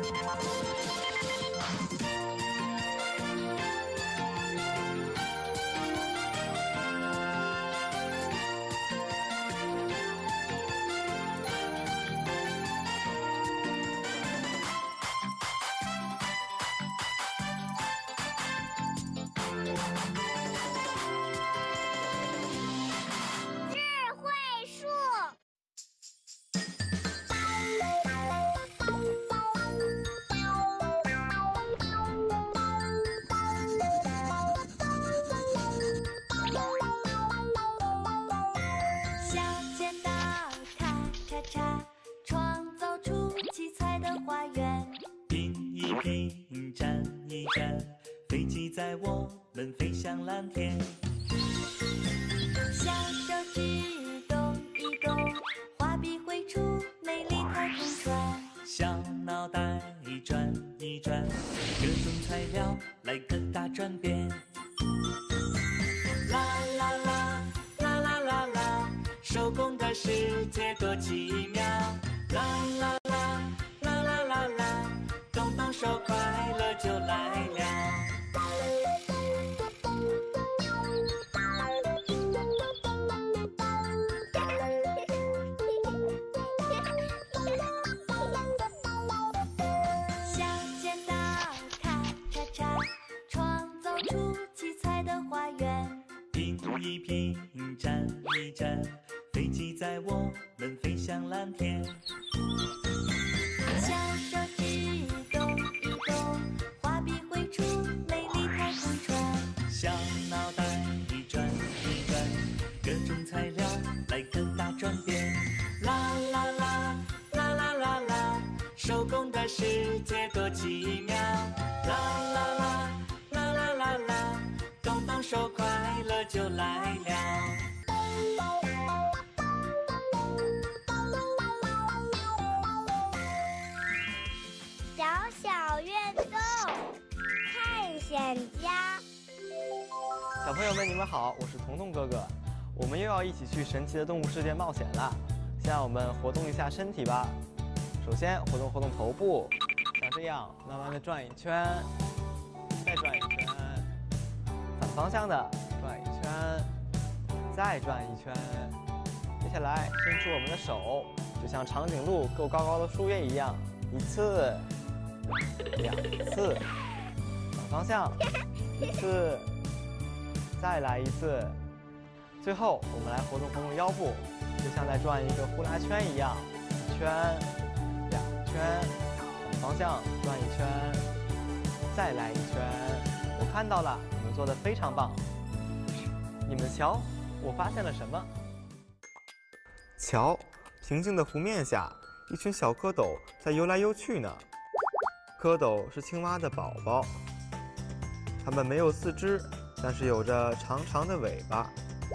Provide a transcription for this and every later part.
拼战一战，飞机载我们飞向蓝天。 小手指动一动，画笔绘出美丽太空船。 小脑袋转一转，各种材料来个大转变。啦啦啦啦啦啦啦，手工的世界多奇妙。啦啦啦啦啦啦啦，动动手，快乐就来了。 小剪刀咔嚓嚓，创造出七彩的花园。 拼一拼，战一战，飞机载我们飞向蓝天。 小手指动一动，画笔绘出美丽太空船。 小脑袋转一转，各种材料来个大转变。啦啦啦啦啦啦啦，手工的世界多奇妙。啦啦啦啦啦啦啦，动动手，快乐就来了。 小小运动，探险家。 小朋友们，你们好，我是彤彤哥哥。我们又要一起去神奇的动物世界冒险啦！先让我们活动一下身体吧。首先活动活动头部，像这样慢慢的转一圈，再转一圈，反方向的转一圈，再转一圈。接下来伸出我们的手，就像长颈鹿够高高的树叶一样，一次、两次，反方向，一次，再来一次。最后我们来活动活动腰部，就像在转一个呼啦圈一样，一圈、两圈，反方向转一圈，再来一圈。我看到了，你们做得非常棒。你们瞧，我发现了什么？瞧，平静的湖面下，一群小蝌蚪在游来游去呢。蝌蚪是青蛙的宝宝，它们没有四肢，但是有着长长的尾巴。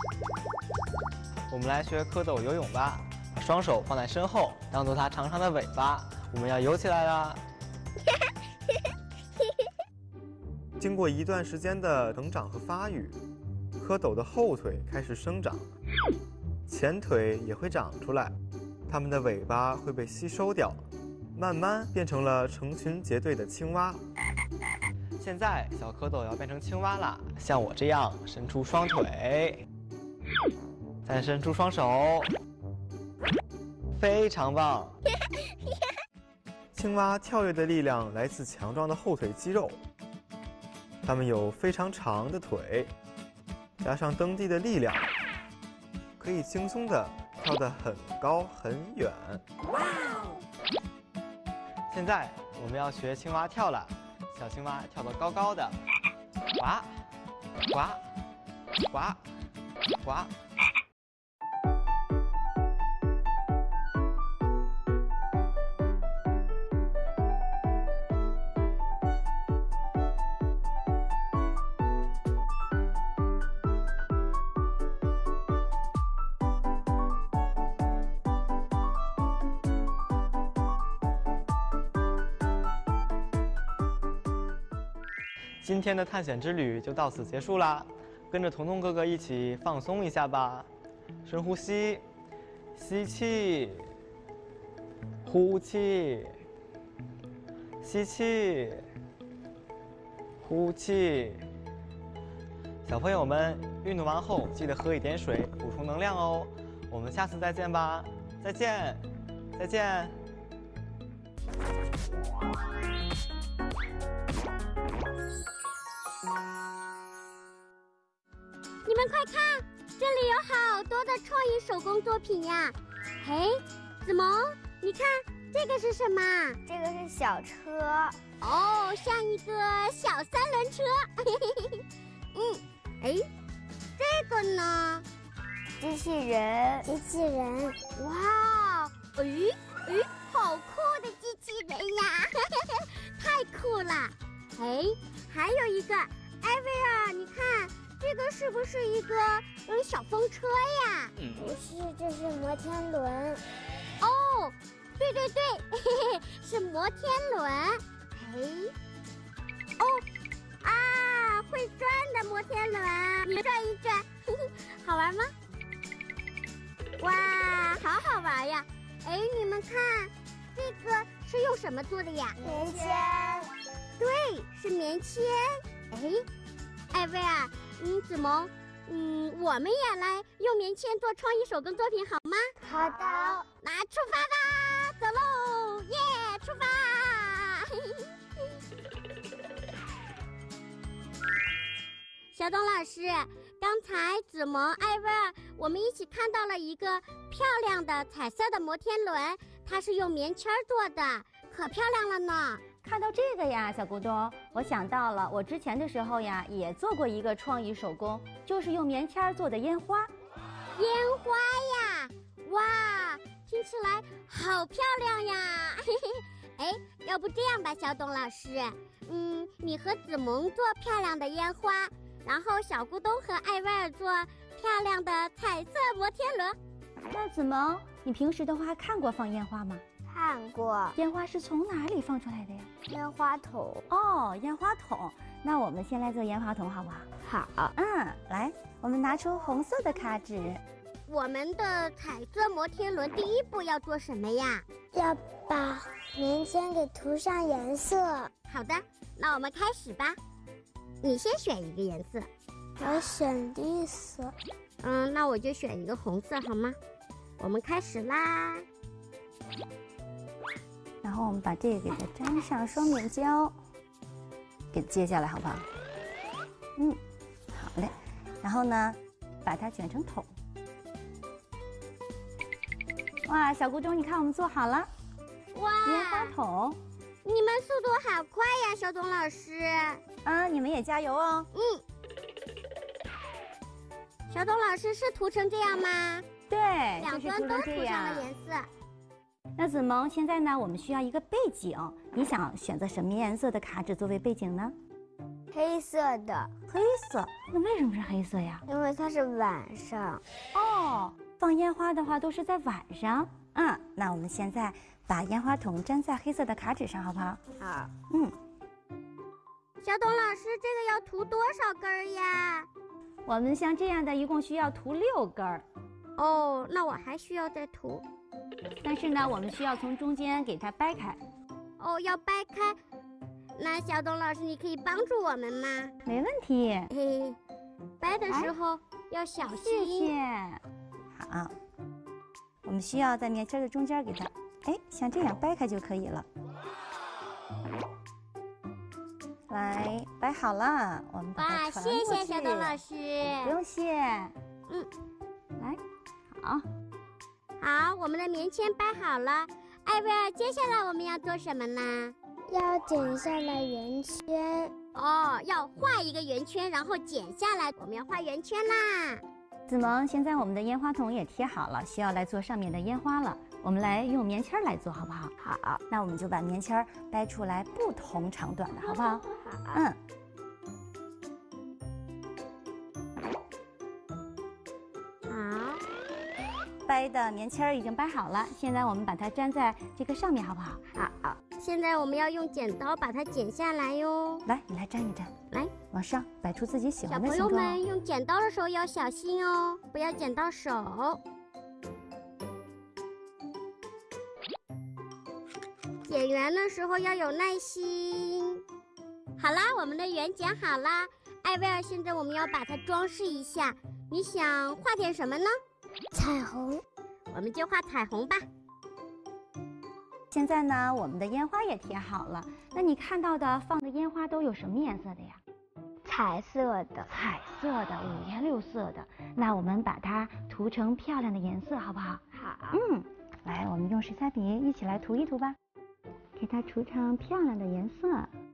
我们来学蝌蚪游泳吧，把双手放在身后，当做它长长的尾巴。我们要游起来啦！经过一段时间的成长和发育，蝌蚪的后腿开始生长，前腿也会长出来，它们的尾巴会被吸收掉，慢慢变成了成群结队的青蛙。现在小蝌蚪要变成青蛙啦，像我这样伸出双腿，再伸出双手，非常棒！青蛙跳跃的力量来自强壮的后腿肌肉，它们有非常长的腿，加上蹬地的力量，可以轻松地跳得很高很远。哇哦！现在我们要学青蛙跳了，小青蛙跳得高高的，呱呱呱呱。今天的探险之旅就到此结束啦，跟着彤彤哥哥一起放松一下吧。深呼吸，吸气，呼气， 吸气，呼气。小朋友们，运动完后记得喝一点水，补充能量哦。我们下次再见吧，再见，再见。 你们快看，这里有好多的创意手工作品呀！嘿，子萌，你看这个是什么？ 这个是小车， 哦，像一个小三轮车。哎，这个呢？ 机器人， 哇，好酷的机器人呀！太酷了！哎，还有一个，艾薇儿，你看这个是不是一个小风车呀？ 不是，这是摩天轮。 哦，对，是摩天轮。哎，哦，啊，会转的摩天轮，你转一转，好玩吗？哇，好好玩呀！哎，你们看，这个是用什么做的呀？ 棉签。 对，是棉签。哎，艾薇儿，子萌，我们也来用棉签做创意手工作品好吗？ 好的。 那出发吧，走喽，耶，出发！小董老师，刚才子萌、艾薇儿，我们一起看到了一个漂亮的彩色的摩天轮，它是用棉签做的，可漂亮了呢。 看到这个呀，小咕咚，我想到了，我之前的时候呀，也做过一个创意手工，就是用棉签做的烟花。 烟花呀，哇，听起来好漂亮呀！哎，要不这样吧，小董老师，你和子萌做漂亮的烟花，然后小咕咚和艾薇儿做漂亮的彩色摩天轮。 那子萌，你平时的话看过放烟花吗？ 看过。 烟花是从哪里放出来的呀？ 烟花筒。 哦，烟花筒。那我们先来做烟花筒好不好？ 好。 来，我们拿出红色的卡纸。 我们的彩色摩天轮第一步要做什么呀？ 要把棉签给涂上颜色。 好的，那我们开始吧。你先选一个颜色。 我选绿色。 那我就选一个红色好吗？我们开始啦。 然后我们把这个给它粘上双面胶，给接下来好不好？好嘞。然后呢，把它卷成筒。哇，小咕咚，你看我们做好了。 哇， 烟花筒。 你们速度好快呀，小董老师。 你们也加油哦。 小董老师是涂成这样吗？ 对， 两端都涂上了颜色。 那子萌，现在呢，我们需要一个背景，你想选择什么颜色的卡纸作为背景呢？ 黑色的。 黑色？那为什么是黑色呀？ 因为它是晚上。 哦，放烟花的话都是在晚上。那我们现在把烟花筒粘在黑色的卡纸上，好不好？ 好。 小董老师，这个要涂多少根呀？ 我们像这样的一共需要涂6根。 哦，那我还需要再涂。 但是呢，我们需要从中间给它掰开。 哦，要掰开。那小董老师，你可以帮助我们吗？ 没问题。 嘿，掰的时候要小心。 谢谢。好，我们需要在棉签的中间给它，像这样掰开就可以了。来，掰好了，我们把它传过去。 谢谢小董老师。 不用谢。来，好。 好，我们的棉签掰好了。艾薇儿，接下来我们要做什么呢？ 要剪下来圆圈。 哦，要画一个圆圈，然后剪下来。我们要画圆圈啦。 子萌，现在我们的烟花筒也贴好了，需要来做上面的烟花了。我们来用棉签来做，好不好？ 好。 那我们就把棉签掰出来不同长短的，好不好？ 好。 掰的棉签已经掰好了，现在我们把它粘在这个上面，好不好？ 好。现在我们要用剪刀把它剪下来哟。 来，你来粘一粘， 来， 往上摆出自己喜欢的形状。小朋友们用剪刀的时候要小心哦，不要剪到手。 剪圆的时候要有耐心。好啦，我们的圆剪好啦。艾薇儿，现在我们要把它装饰一下。你想画点什么呢？ 彩虹。 我们就画彩虹吧。 现在呢，我们的烟花也贴好了。那你看到的放的烟花都有什么颜色的呀？ 彩色的。 彩色的，五颜六色的。那我们把它涂成漂亮的颜色，好不好？ 好。 来，我们用水彩笔一起来涂一涂吧，给它涂成漂亮的颜色。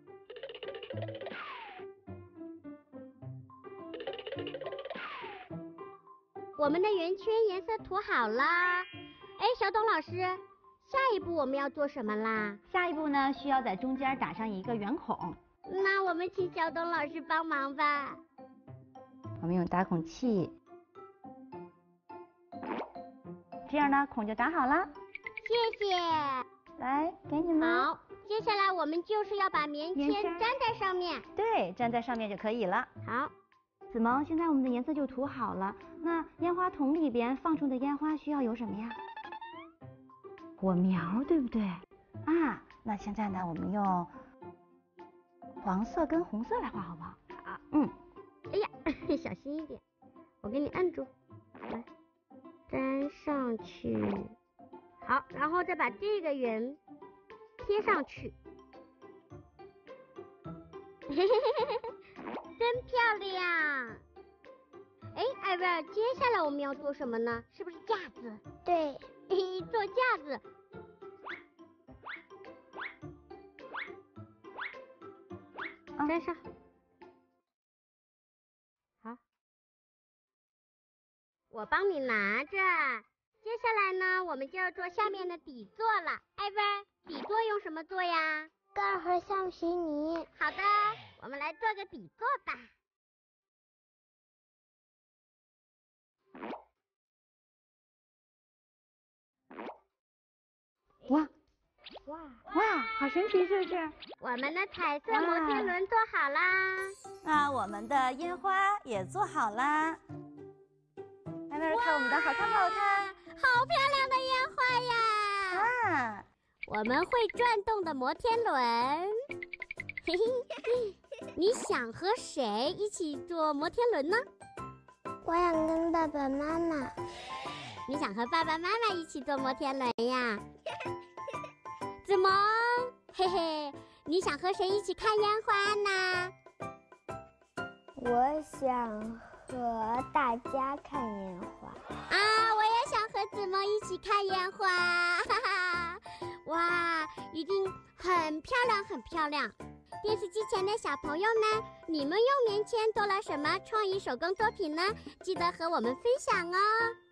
我们的圆圈颜色涂好啦。哎，小董老师，下一步我们要做什么啦？ 下一步呢，需要在中间打上一个圆孔。 那我们请小董老师帮忙吧。 我们用打孔器，这样呢，孔就打好了。 谢谢。 来，给你们。 好，接下来我们就是要把棉签粘在上面。 对，粘在上面就可以了。 好。 子萌，现在我们的颜色就涂好了。那烟花筒里边放出的烟花需要有什么呀？火苗，对不对？啊，那现在呢，我们用黄色跟红色来画，好不好？ 好。哎呀，小心一点，我给你按住，来，粘上去。好，然后再把这个圆贴上去。嘿嘿嘿嘿嘿。真漂亮！哎，艾薇儿，接下来我们要做什么呢？是不是架子？ 对， 做架子。粘上。好，我帮你拿着。接下来呢，我们就要做下面的底座了。艾薇儿，底座用什么做呀？ 盖和橡皮泥。 好的，我们来做个底座吧。 哇，好神奇，是不是？ 我们的彩色摩天轮做好啦。 那我们的烟花也做好啦。来，看我们的好看不好看？ 好漂亮的烟花呀！ 哇！ 我们会转动的摩天轮。嘿嘿，你想和谁一起坐摩天轮呢？ 我想跟爸爸妈妈。 你想和爸爸妈妈一起坐摩天轮呀？子萌，嘿嘿，你想和谁一起看烟花呢？ 我想和大家看烟花。 啊，我也想和子萌一起看烟花，哈哈！哇，一定很漂亮，很漂亮。电视机前的小朋友们，你们用棉签做了什么创意手工作品呢？记得和我们分享哦。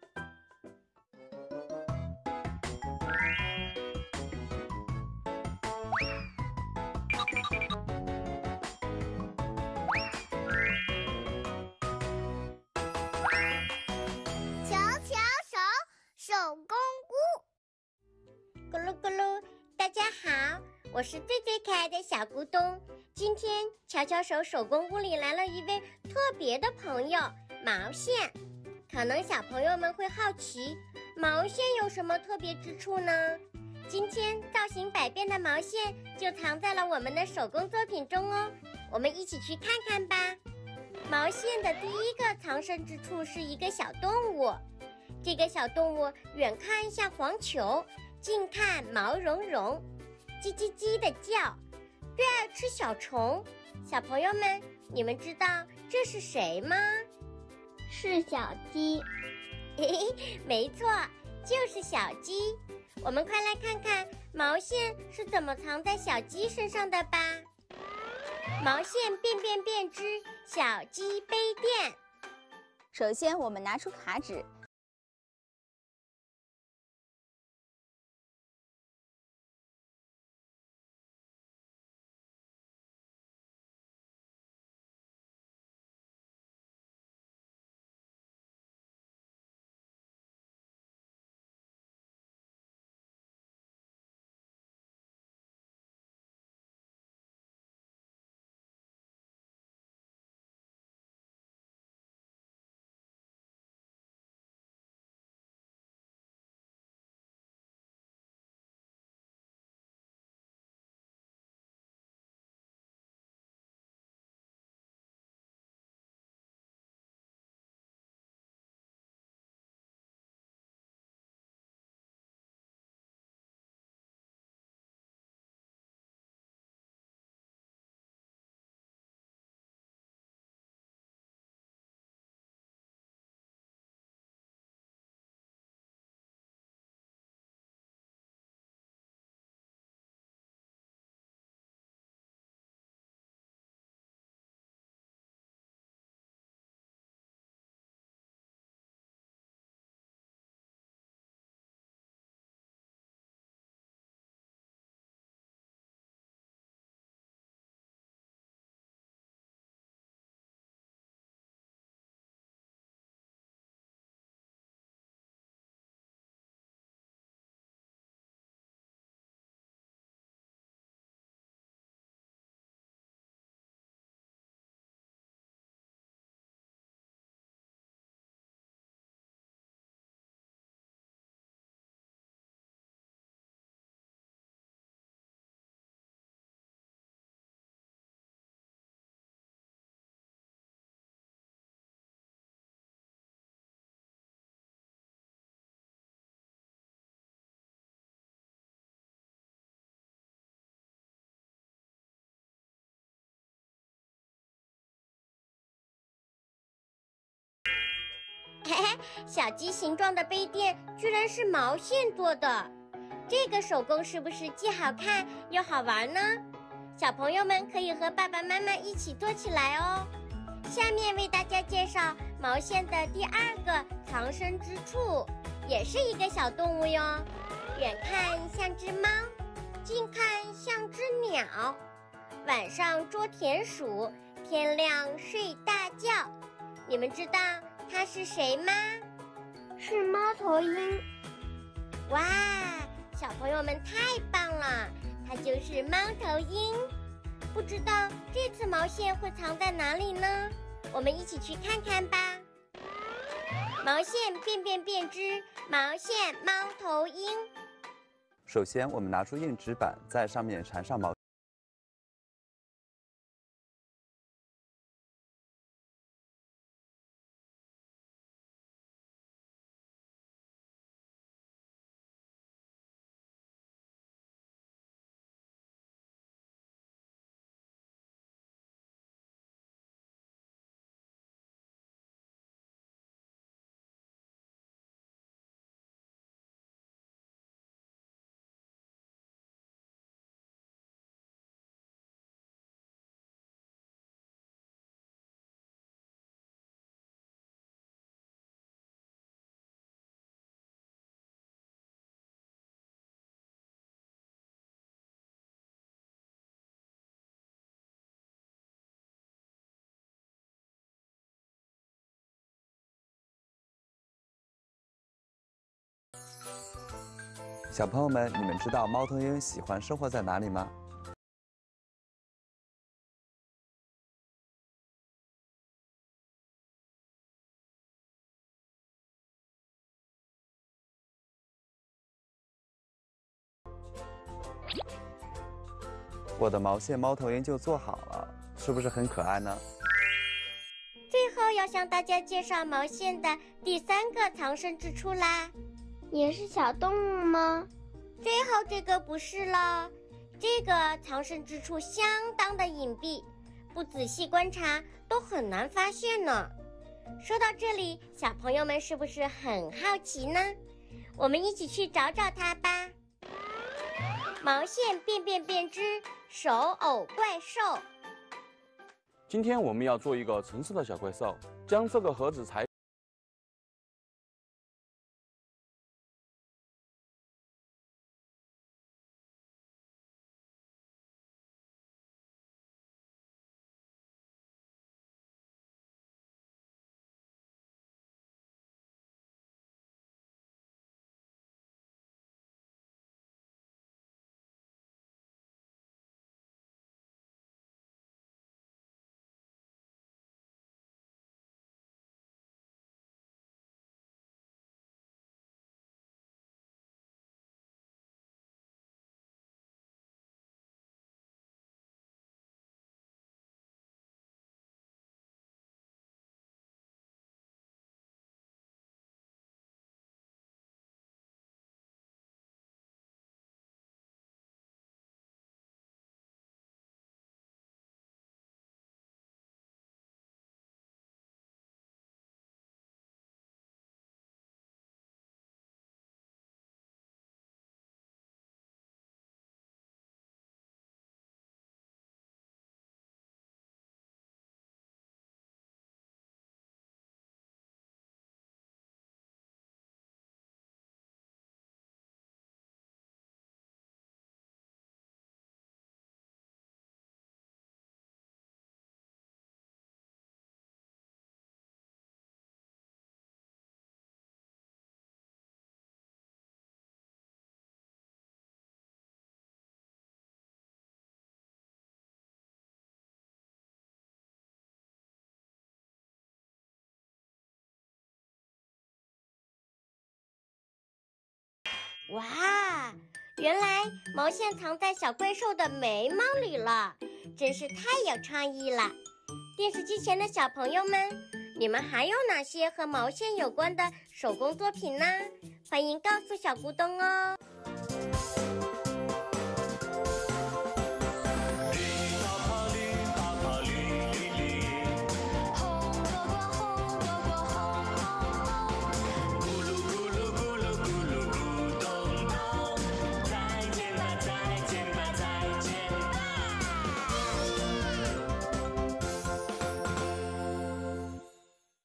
瞧瞧手，手工菇。 咕噜咕噜，大家好，我是最最可爱的小咕咚。今天巧巧手手工屋里来了一位特别的朋友——毛线。可能小朋友们会好奇，毛线有什么特别之处呢？今天造型百变的毛线就藏在了我们的手工作品中哦，我们一起去看看吧。毛线的第一个藏身之处是一个小动物，这个小动物远看像黄球，近看毛茸茸，叽叽叽的叫，最爱吃小虫。小朋友们，你们知道这是谁吗？ 是小鸡。 嘿嘿，没错，就是小鸡。我们快来看看毛线是怎么藏在小鸡身上的吧。毛线变变变之小鸡杯垫。 首先，我们拿出卡纸， 嘿嘿，小鸡形状的杯垫居然是毛线做的，这个手工是不是既好看又好玩呢？小朋友们可以和爸爸妈妈一起做起来哦。下面为大家介绍毛线的第二个藏身之处，也是一个小动物哟。远看像只猫，近看像只鸟。晚上捉田鼠，天亮睡大觉。你们知道它是谁吗？ 是猫头鹰。 哇，小朋友们太棒了，它就是猫头鹰。不知道这次毛线会藏在哪里呢？我们一起去看看吧。毛线变变变之毛线猫头鹰。 首先，我们拿出硬纸板，在上面缠上毛。小朋友们，你们知道猫头鹰喜欢生活在哪里吗？我的毛线猫头鹰就做好了，是不是很可爱呢？ 最后要向大家介绍毛线的第三个藏身之处啦。 也是小动物吗？ 最后这个不是了，这个藏身之处相当的隐蔽，不仔细观察都很难发现呢。说到这里，小朋友们是不是很好奇呢？我们一起去找找它吧。毛线变变变之手偶怪兽。 今天我们要做一个橙色的小怪兽，将这个盒子裁。 哇，原来毛线藏在小怪兽的眉毛里了，真是太有创意了。电视机前的小朋友们，你们还有哪些和毛线有关的手工作品呢？欢迎告诉小咕咚哦。